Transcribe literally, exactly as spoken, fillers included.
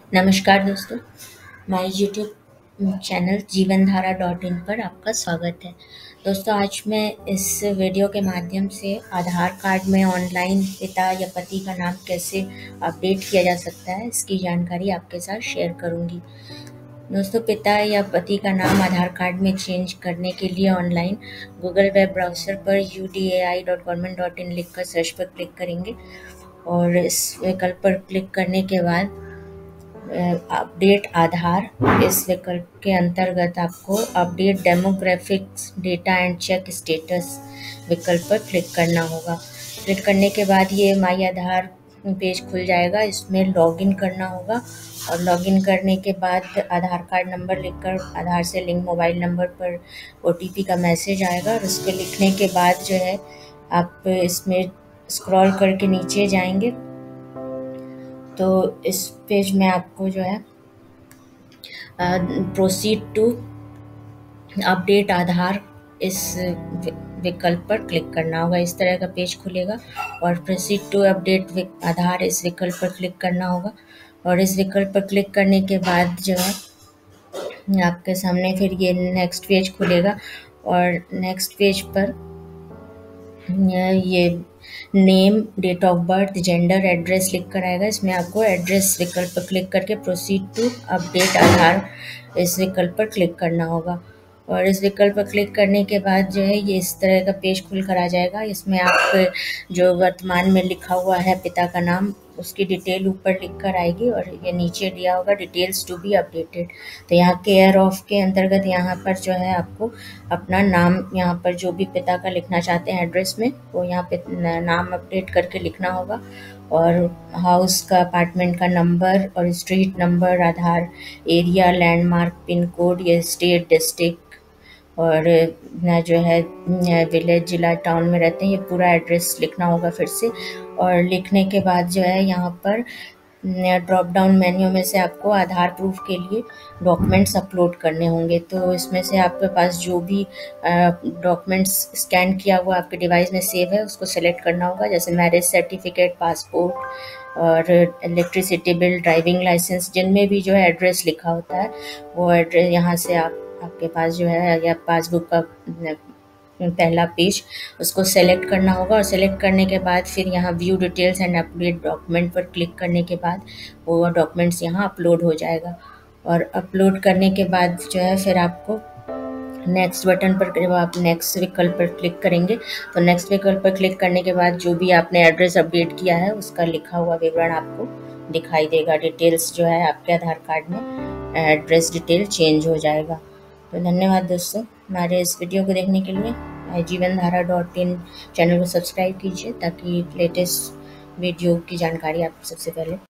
नमस्कार दोस्तों, my YouTube channel जीवन धारा डॉट इन पर आपका स्वागत है। दोस्तों, आज मैं इस वीडियो के माध्यम से आधार कार्ड में ऑनलाइन पिता या पति का नाम कैसे अपडेट किया जा सकता है, इसकी जानकारी आपके साथ शेयर करूंगी। दोस्तों, पिता या पति का नाम आधार कार्ड में चेंज करने के लिए ऑनलाइन गूगल वेब ब्राउज़र पर U D A I dot government dot in लिख कर सर्च पर क्लिक करेंगे और इस विकल्प पर क्लिक करने के बाद अपडेट आधार इस विकल्प के अंतर्गत आपको update demographics data and check status विकल्प पर क्लिक करना होगा। क्लिक करने के बाद ये माई आधार पेज खुल जाएगा। इसमें लॉगिन करना होगा और लॉगिन करने के बाद आधार कार्ड नंबर लिखकर आधार से लिंक मोबाइल नंबर पर ओ टी पी का मैसेज आएगा और उसको लिखने के बाद जो है आप इसमें स्क्रॉल करके नीचे जाएंगे तो इस पेज में आपको जो है प्रोसीड टू अपडेट आधार इस विकल्प पर क्लिक करना होगा। इस तरह का पेज खुलेगा और प्रोसीड टू अपडेट आधार इस विकल्प पर क्लिक करना होगा और इस विकल्प पर क्लिक करने के बाद जो है आपके सामने फिर ये नेक्स्ट पेज खुलेगा और नेक्स्ट पेज पर ये name, date of birth, gender, address लिख कर आएगा। इसमें आपको एड्रेस विकल्प पर क्लिक करके प्रोसीड टू अपडेट आधार इस विकल्प पर क्लिक करना होगा और इस विकल्प पर क्लिक करने के बाद जो है ये इस तरह का पेज खुल कर आ जाएगा। इसमें आप जो वर्तमान में लिखा हुआ है पिता का नाम, उसकी डिटेल ऊपर लिख कर आएगी और ये नीचे दिया होगा डिटेल्स टू बी अपडेटेड। तो यहाँ केयर ऑफ के अंतर्गत यहाँ पर जो है आपको अपना नाम, यहाँ पर जो भी पिता का लिखना चाहते हैं एड्रेस में, वो यहाँ पे नाम अपडेट करके लिखना होगा और हाउस का, अपार्टमेंट का नंबर और street number, Aadhaar, area, landmark, pin code, ये स्टेट, डिस्ट्रिक्ट और न जो है विलेज, जिला, टाउन में रहते हैं, ये पूरा एड्रेस लिखना होगा फिर से। और लिखने के बाद जो है यहाँ पर ड्रॉप डाउन मेन्यू में से आपको आधार प्रूफ के लिए डॉक्यूमेंट्स अपलोड करने होंगे। तो इसमें से आपके पास जो भी डॉक्यूमेंट्स स्कैन किया हुआ आपके डिवाइस में सेव है उसको सेलेक्ट करना होगा, जैसे मैरिज सर्टिफिकेट, पासपोर्ट और इलेक्ट्रिसिटी बिल, ड्राइविंग लाइसेंस, जिनमें भी जो है एड्रेस लिखा होता है वो एड्रेस यहाँ से आप आपके पास जो है या पासबुक का पहला पेज उसको सेलेक्ट करना होगा और सेलेक्ट करने के बाद फिर यहाँ view details and update document पर क्लिक करने के बाद वो डॉक्यूमेंट्स यहाँ अपलोड हो जाएगा और अपलोड करने के बाद जो है फिर आपको नेक्स्ट बटन पर, जब आप नेक्स्ट विकल्प पर क्लिक करेंगे तो नेक्स्ट विकल्प पर क्लिक करने के बाद जो भी आपने एड्रेस अपडेट किया है उसका लिखा हुआ विवरण आपको दिखाई देगा। डिटेल्स जो है आपके आधार कार्ड में एड्रेस डिटेल चेंज हो जाएगा। तो धन्यवाद दोस्तों, हमारे इस वीडियो को देखने के लिए Jeevan Dhara dot in channel को सब्सक्राइब कीजिए ताकि लेटेस्ट वीडियो की जानकारी आप सबसे पहले